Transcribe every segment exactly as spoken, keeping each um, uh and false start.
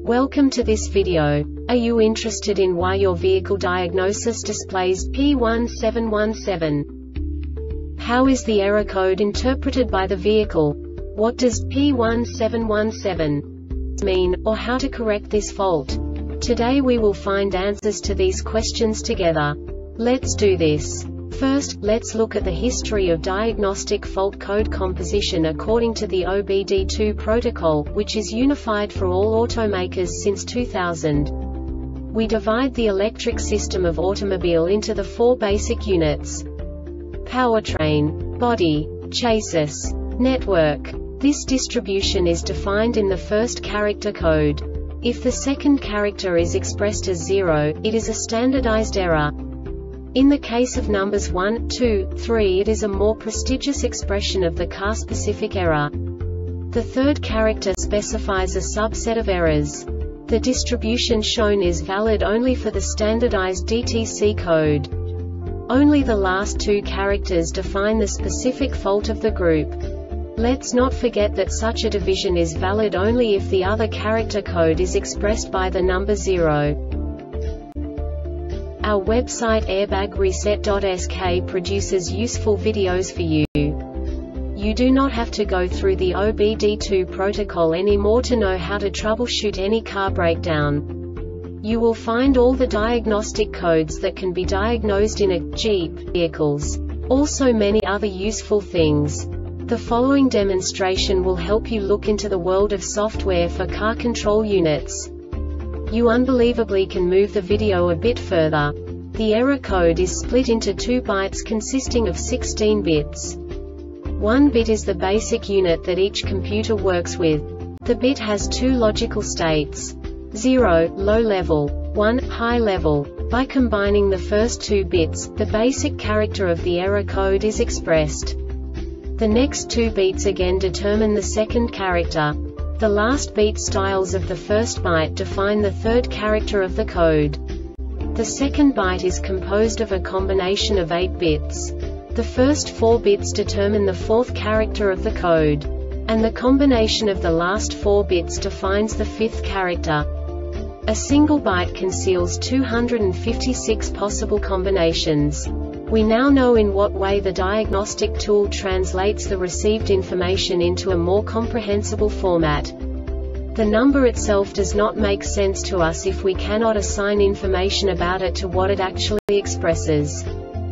Welcome to this video. Are you interested in why your vehicle diagnosis displays P one seven one seven? How is the error code interpreted by the vehicle? What does P one seven one seven mean, or how to correct this fault? Today we will find answers to these questions together. Let's do this. First, let's look at the history of diagnostic fault code composition according to the O B D two protocol, which is unified for all automakers since two thousand. We divide the electric system of automobile into the four basic units: powertrain, body, chassis, network. This distribution is defined in the first character code. If the second character is expressed as zero, it is a standardized error. In the case of numbers one, two, three, it is a more prestigious expression of the car-specific error. The third character specifies a subset of errors. The distribution shown is valid only for the standardized D T C code. Only the last two characters define the specific fault of the group. Let's not forget that such a division is valid only if the other character code is expressed by the number zero. Our website airbag reset dot S K produces useful videos for you. You do not have to go through the O B D two protocol anymore to know how to troubleshoot any car breakdown. You will find all the diagnostic codes that can be diagnosed in a Jeep vehicles. Also many other useful things. The following demonstration will help you look into the world of software for car control units. You unbelievably can move the video a bit further. The error code is split into two bytes consisting of sixteen bits. One bit is the basic unit that each computer works with. The bit has two logical states: zero, low level, one, high level. By combining the first two bits, the basic character of the error code is expressed. The next two beats again determine the second character. The last beat styles of the first byte define the third character of the code. The second byte is composed of a combination of eight bits. The first four bits determine the fourth character of the code. And the combination of the last four bits defines the fifth character. A single byte conceals two hundred fifty-six possible combinations. We now know in what way the diagnostic tool translates the received information into a more comprehensible format. The number itself does not make sense to us if we cannot assign information about it to what it actually expresses.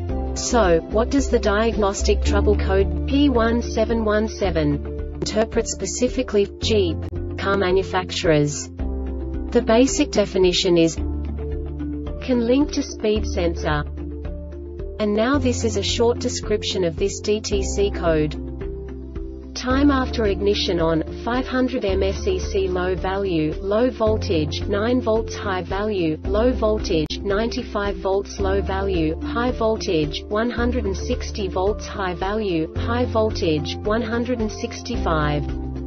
So, what does the diagnostic trouble code P one seven one seven interpret specifically for Jeep car manufacturers? The basic definition is can link to speed sensor. And now this is a short description of this D T C code. Time after ignition on, five hundred milliamperes low value, low voltage, nine volts high value, low voltage, ninety-five volts low value, high voltage, one hundred sixty volts high value, high voltage, one hundred sixty-five.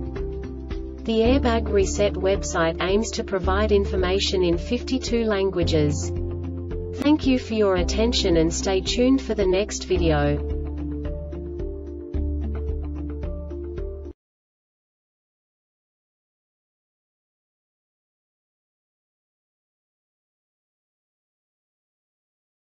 The Airbag Reset website aims to provide information in fifty-two languages. Thank you for your attention and stay tuned for the next video.